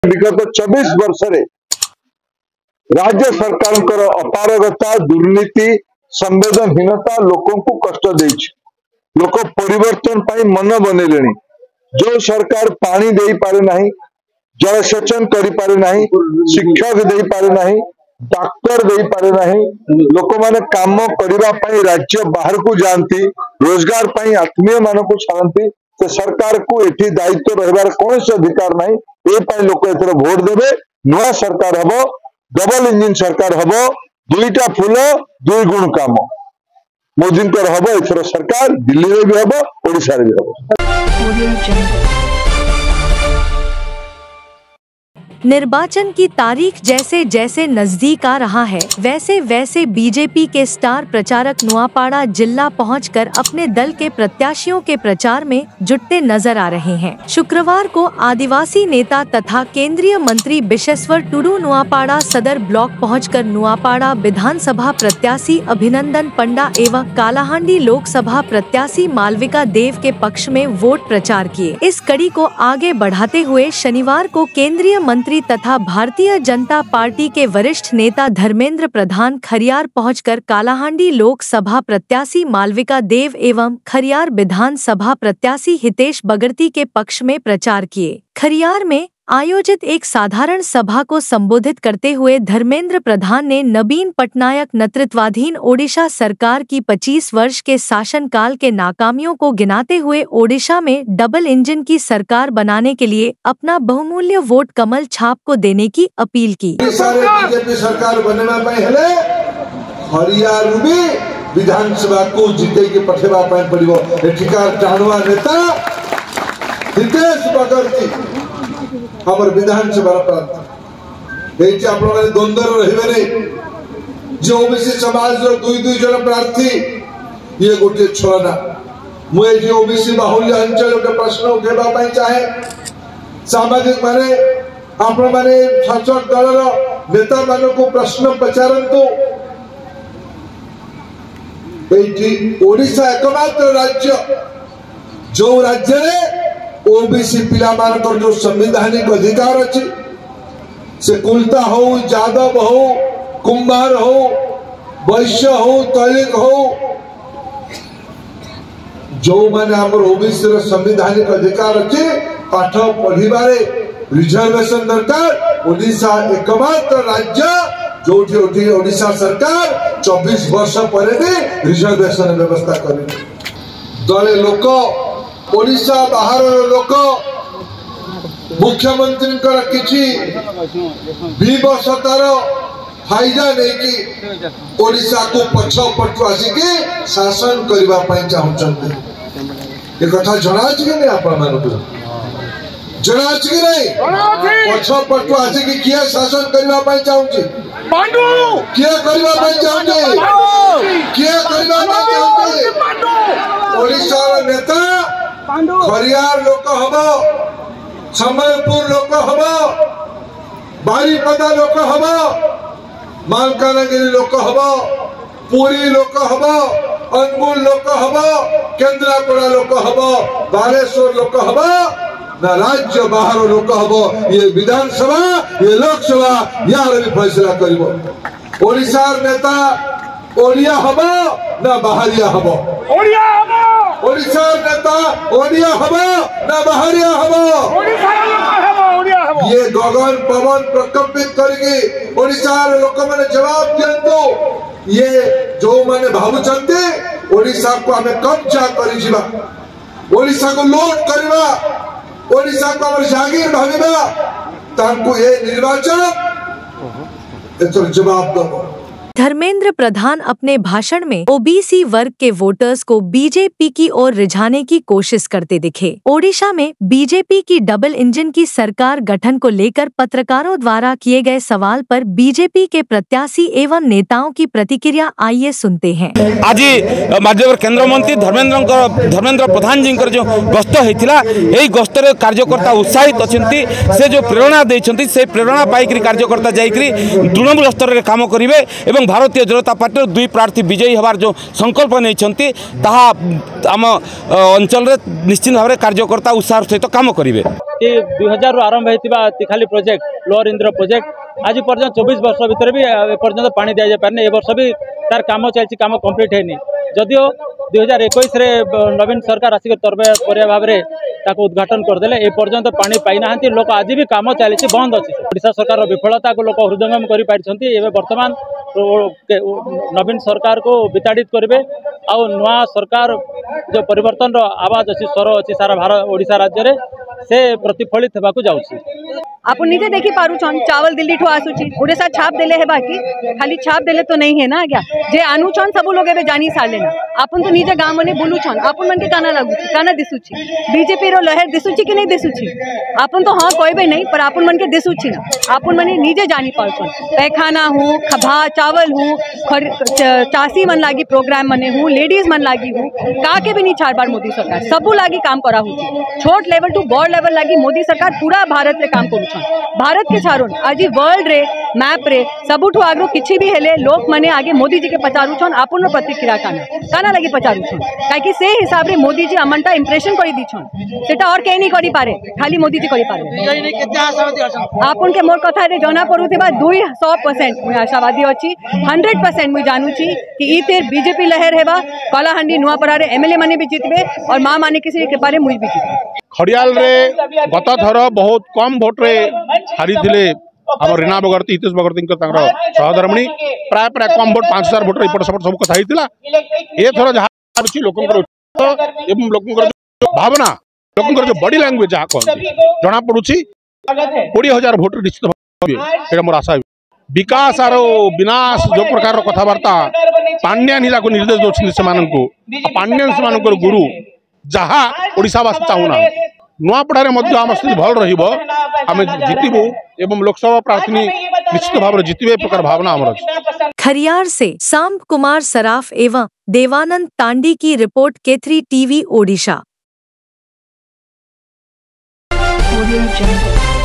विगत 24 वर्ष रे राज्य सरकार अपारगता दुर्नीति संवेदनहीनता लोकों को कष्ट देछि। लोक परिवर्तन पाई मन बनैले। जो सरकार पानी दे पारे नहीं, जलसेचन करि पारे नहीं, शिक्षक दे पारे नहीं, डाक्टर दे पारे नहीं, लोक माने काम करिबा पई राज्य बाहर को जानती, रोजगार पई आत्मीय मान को छाड़ती। तो सरकार को एठी दायित्व रहबार कौन से अधिकार नहीं। ए पई लोक एथर वोट देबे। नया सरकार हबो, डबल इंजिन सरकार हबो, दुईटा फूल दुई गुण काम मोदी हबो। एथर सरकार दिल्ली रे भी हबो, ओडिशा रे भी हबो। निर्वाचन की तारीख जैसे जैसे नजदीक आ रहा है, वैसे वैसे बीजेपी के स्टार प्रचारक नुआपाड़ा जिला पहुंचकर अपने दल के प्रत्याशियों के प्रचार में जुटते नजर आ रहे हैं। शुक्रवार को आदिवासी नेता तथा केंद्रीय मंत्री बिशेश्वर टुडू नुआपाड़ा सदर ब्लॉक पहुंचकर नुआपाड़ा विधानसभा प्रत्याशी अभिनंदन पंडा एवं कालाहांडी लोकसभा प्रत्याशी मालविका देव के पक्ष में वोट प्रचार किए। इस कड़ी को आगे बढ़ाते हुए शनिवार को केंद्रीय मंत्री तथा भारतीय जनता पार्टी के वरिष्ठ नेता धर्मेंद्र प्रधान खरियार पहुंचकर कालाहांडी लोकसभा प्रत्याशी मालविका देव एवं खरियार विधानसभा प्रत्याशी हितेश बगर्ती के पक्ष में प्रचार किए। खरियार में आयोजित एक साधारण सभा को संबोधित करते हुए धर्मेंद्र प्रधान ने नवीन पटनायक नेतृत्वाधीन ओडिशा सरकार की 25 वर्ष के शासनकाल के नाकामियों को गिनाते हुए ओडिशा में डबल इंजन की सरकार बनाने के लिए अपना बहुमूल्य वोट कमल छाप को देने की अपील की। बीजेपी सरकार बनना हरियाणा विधानसभा को जीते के पठेवा पड़ो। एठिकार टाणुआ नेता हितेश बगर्ती हमर विधानसभा प्रार्थी द्वंद्व रही। जो ओबीसी समाज दुई जन प्रार्थी ये गोटे छलना। मुझे ओबीसी बाहुल्य अंचल गोटे प्रश्न उठेबा चाहे। सामाजिक माने आपण माने शासक दल नेता मान को प्रश्न पचारंतु। ओडिशा एकमात्र राज्य जो राज्य रे ओबीसी पिला मानकर जो संवैधानिक अधिकार अच्छी से कुलता हो, यादव हो, कुंभार हो, वैश्य हो, तैलिक हो, जो माने हमर ओबीसी संवैधानिक अधिकार अच्छी पाठ पढ़िबारे रिजर्वेशन दरकार। ओडिशा एकमात्र राज्य जो ओडिशा सरकार 24 वर्ष पर भी रिजर्वेशन व्यवस्था करे। दले लोक ओडिशा बाहर लोक मुख्यमंत्री किछि विवशतार फायदा नहीं कि ओडिशा को पछ पटु आसिके शासन करबा पई चाहउछन्ते। ए कथा जणाछ कि नहीं आपण मानको जणाछ कि नहीं। पछ पटु आसिके किया शासन करबा पई चाहउछि पांडु किया करबा पई चाहउछि किया करबा पई चाहउछि पांडु। ओडिशा नेता खरियार लोक हम, सम्बलपुर लोक हम, बारीपदा लोक हम, मालकानगिरी लोक हम, पुरी लोक हम, अनुगुल लोक हम, केंद्रापड़ा लोक हम, बालेश्वर लोक हम ना राज्य बाहर लोक हम। ये विधानसभा ये लोकसभा यार भी फैसला करिबो। ओडिशा नेता ओडिया हम ना बाहरिया हम। ओडिशा नेता ओडिया हम ना बाहरिया हम। ये गगन पवन प्रकंपित करके ओडिशा लोक मैंने जवाब दियंतु। ये जो मैंने भावुचंते ओडिशा को हमें कब्जा करिजिबा, ओडिशा को लूट करबा, ओडिशा को हमर जागीर भाविबा, तांको ये निर्वाचन एतर जवाब दो। धर्मेंद्र प्रधान अपने भाषण में ओबीसी वर्ग के वोटर्स को बीजेपी की ओर रिझाने की कोशिश करते दिखे। ओडिशा में बीजेपी की डबल इंजन की सरकार गठन को लेकर पत्रकारों द्वारा किए गए सवाल पर बीजेपी के प्रत्याशी एवं नेताओं की प्रतिक्रिया आइए सुनते हैं। आज माननीय केंद्र मंत्री धर्मेंद्र प्रधान जी जो गस्त होता है, गस्तर कार्यकर्ता उत्साहित अच्छी से जो प्रेरणा देते से प्रेरणा पाई कार्यकर्ता जाकरी तृणमूल स्तर में काम करेंगे। एवं भारतीय जनता पार्टी दुई प्रार्थी विजयी होवार जो संकल्प नहीं ताहा आम अंचल निश्चित भाव में कार्यकर्ता उत्साह सहित काम करेंगे। 2000 आरंभ होता तिखाली प्रोजेक्ट लोअर इंद्र प्रोजेक्ट आज पर्यटन 24 वर्ष भितर भी पर्यटन पानी दि जापारे ए वर्ष भी तार काम चलती काम कंप्लीट है जदियो 2021 रे नवीन सरकार आसिक तरबे भाव में ताको उद्घाटन करदे ए पर्यंत पानी पाई ना लोक आज भी काम चली बंद अच्छी ओडिशा सरकार विफलता को लोक हृदयंगम कर वर्तमान नवीन सरकार को विताड़ित करेंगे आउ नुआ सरकार जो परिवर्तन आवाज अच्छी स्वर अच्छी सारा भारत ओडिशा राज्य रे से प्रतिफलित होगा जाऊँगी। आप निजे देखी पारुछन चावल दिल्ली ठू आसुची ओडिशा छाप देले है बाकी खाली छाप देले तो नहीं है ना क्या जे आनुछन सब लोग एबे जानी साले ना आपन तो निजे गांव मने बुलुछन आपन मन के काना लागुची काना दिसुची बीजेपी रो लहर दिसुची कि नहीं दिसुची आपन तो हां कहबे नहीं पर आपन मन के दिसुची ना आपन मने निजे जानी पारुछन पैखाना हूँ खभा चावल हूँ चासी मन लागी प्रोग्राम मने हूँ लेडीज मन लागी हूँ का के भी नहीं छाड़ बार मोदी सरकार सबू लागी काम करा हूँ छोट लेवल टू बड़ लेवल लागी मोदी सरकार पूरा भारत रे काम करू भारत के छाड़ुन आज वर्ल्ड रे मैप रे सबुठू आग्रो किछि भी हेले लोक माने आगे मोदी जी के पचारू छन आपन प्रतिक्रिया काना लगी पचारू छन काहे से हिसाब रे मोदी जी अमनटा इंप्रेशन करी दी छन सेटा और केही नहीं करी पारे खाली मोदी जी करी पारे आपन के मोर कथा रे जना पड़ुथिबा 200% मुई आशावादी अछि 100% मुई जानूची कि इते बीजेपी लहर हेबा कलाहांडी नुआपड़ा रे एमएलए माने भी जितबे और मां माने किसी के पारे मुई भी जितबे खड़ियाल रे गत थर बहुत कम भोट रे हारी थिले आम रीना बगर्ती हितेश बगर्ती सहधर्मिणी प्राय प्राय कम भोट 5000 भोट इपट सपट सब कथा होता ए थर जहाँ लोक भावना लोक जो बॉडी लैंग्वेज जहाँ कहते जना पड़ुची 20,000 भोट निश्चित भाव मोर आशा विकास आर विनाश जो प्रकार कथबार्ता पांड्यान हिला को निर्देश दौरान से पांड्यान से गुरु जहाँ ओडिशावासी चाहूना नुआपड़ा आम स्थिति भल रम जितबू एवं लोकसभा प्रार्थी निश्चित भाव में जितबे प्रकार भावना आमर। खरियार से सांब कुमार सराफ एवं देवानंद तांडी की रिपोर्ट K3 TV ओडिशा।